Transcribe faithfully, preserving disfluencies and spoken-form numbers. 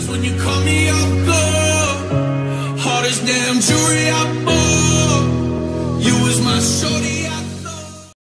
when you call me up, girl. Hardest damn jewelry I bought.